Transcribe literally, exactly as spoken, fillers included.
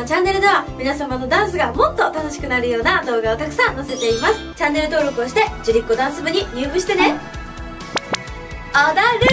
チャンネルでは皆様のダンスがもっと楽しくなるような動画をたくさん載せています。チャンネル登録をしてじゅりっこダンス部に入部してね。踊る